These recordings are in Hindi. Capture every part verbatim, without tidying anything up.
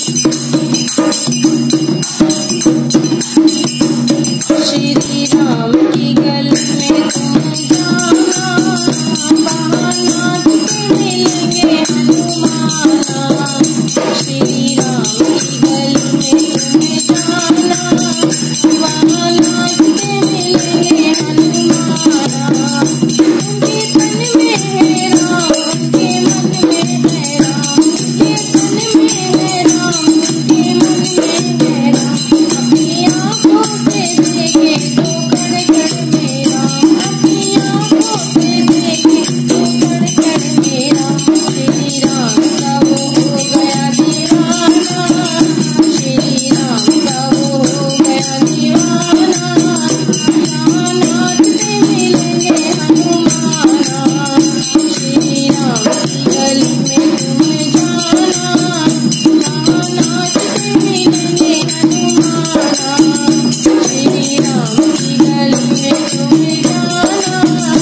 श्री राम की गली में तुम जाना, बालानाथ से मिलेंगे हनुमाना। श्री राम की गली में तुम जाना, बालानाथ से मिलेंगे हनुमाना। उनके तन में है राम, उनके मन में है राम, उनके तन में है राम, उनके मन में है राम। अपनी आँखों से देखे तो कण कण में राम, अपनी आँखों से देखे तो कण कण में राम। श्री राम का वो हो गया दीवाना, श्री राम का वो हो गया दीवाना। बालानाथ से मिलेंगे हनुमाना। श्री राम की गली में तुम जाना, बालानाथ से मिलेंगे हनुमाना। श्री राम की गली में तुम जाना,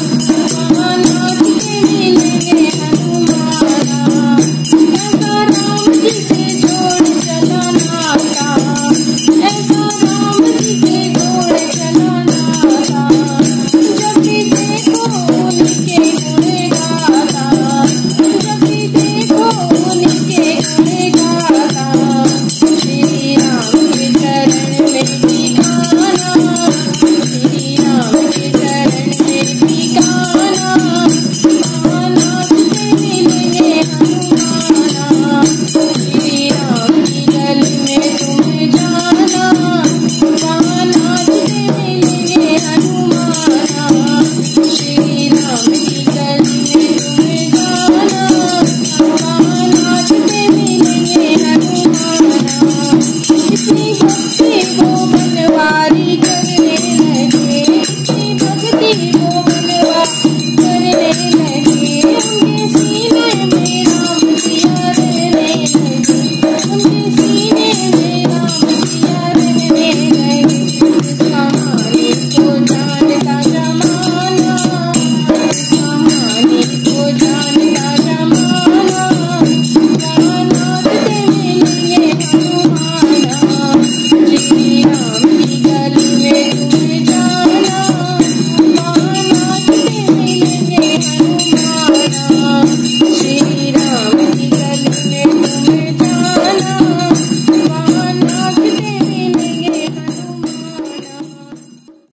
बालानाथ से मिलेंगे हनुमाना। ऐसा राम जी से जोड़ चला नाता, ऐसा राम जी से जोड़ चला नाता। जब भी देखो उनके गुण गाता, जब भी देखो उनके गुण गाता। श्री राम के चरण में ठिकाना, श्री राम के चरण में ठिकाना। बालानाथ से मिलेंगे हनुमाना। श्री राम की गली में तुम जाना, बालानाथ से मिलेंगे हनुमाना। श्री राम की गली में तुम जाना, बालानाथ से मिलेंगे हनुमाना। इतनी भक्ति वो बनवारी करने लगे, इतनी भक्ति वो बनवारी करने लगे। उनके सीने में राम सिया रहने लगे, उनके सीने में राम सिया रहने लगे। इस कहानी को जानता जमाना, इस कहानी को